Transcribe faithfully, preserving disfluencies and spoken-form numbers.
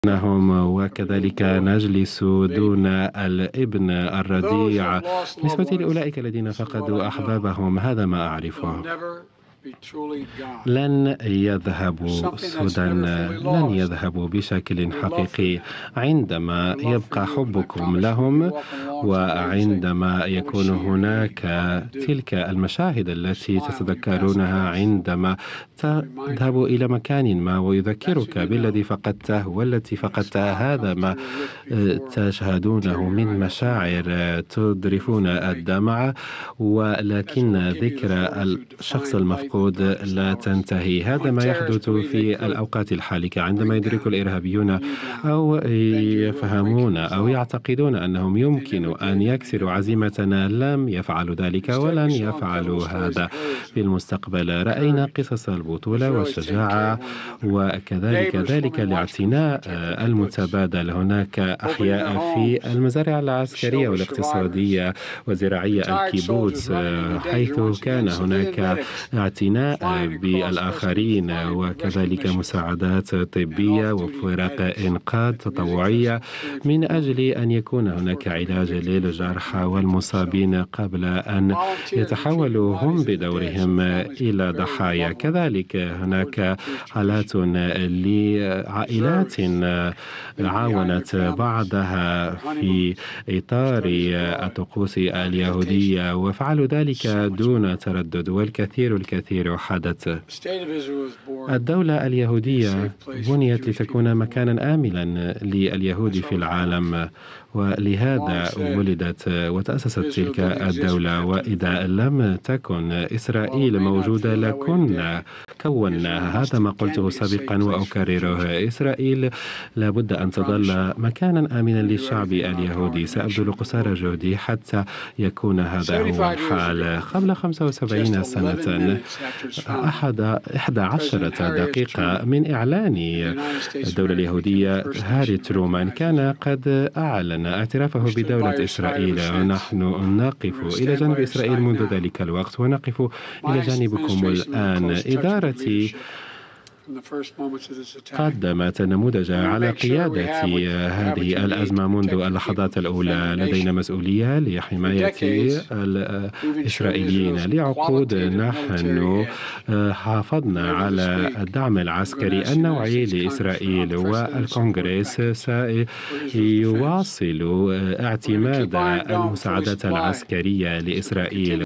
نهم وكذلك نجلس دون الابن الرضيع. بالنسبة لأولئك الذين فقدوا أحبابهم هذا ما أعرفه، لن يذهبوا سدى، لن يذهبوا بشكل حقيقي عندما يبقى حبكم لهم، وعندما يكون هناك تلك المشاهد التي تتذكرونها عندما تذهب إلى مكان ما ويذكرك بالذي فقدته والتي فقدتها. هذا ما تشهدونه من مشاعر تذرفون الدمع، ولكن ذكرى الشخص المفقود لا تنتهي. هذا ما يحدث في الأوقات الحالكة عندما يدرك الإرهابيون أو يفهمون أو يعتقدون أنهم يمكن أن يكسروا عزيمتنا. لم يفعلوا ذلك ولن يفعلوا هذا في المستقبل. رأينا قصص البطولة والشجاعة، وكذلك ذلك الاعتناء المتبادل. هناك أحياء في المزارع العسكرية والاقتصادية والزراعية الكيبوتس، حيث كان هناك اعتناء بالآخرين، وكذلك مساعدات طبية وفرق إنقاذ تطوعية من أجل أن يكون هناك علاج للجرحى والمصابين قبل أن يتحولوا هم بدورهم إلى ضحايا. كذلك هناك حالات لعائلات عاونت بعضها في إطار الطقوس اليهودية، وفعلوا ذلك دون تردد، والكثير الكثير حدث. الدولة اليهودية بنيت لتكون مكانا آمنا لليهود في العالم، ولهذا ولدت وتأسست تلك الدولة. وإذا لم تكن إسرائيل موجودة لكنا كوناها. هذا ما قلته سابقا وأكرره. إسرائيل لابد أن تظل مكانا آمنا للشعب اليهودي. سأبذل قصارى جهدي حتى يكون هذا هو الحال. قبل خمسة وسبعين سنة، أحد إحدى عشرة دقيقة من إعلان الدولة اليهودية، هاري ترومان كان قد أعلن اعترافه بدولة إسرائيل. ونحن نقف إلى جانب إسرائيل منذ ذلك الوقت، ونقف إلى جانبكم الآن. إدارتي قدمت نموذجا على قيادة هذه الأزمة منذ اللحظات الأولى. لدينا مسؤولية لحماية الإسرائيليين. لعقود نحن حافظنا على الدعم العسكري النوعي لإسرائيل، والكونغرس سيواصل اعتماد المساعدات العسكرية لإسرائيل.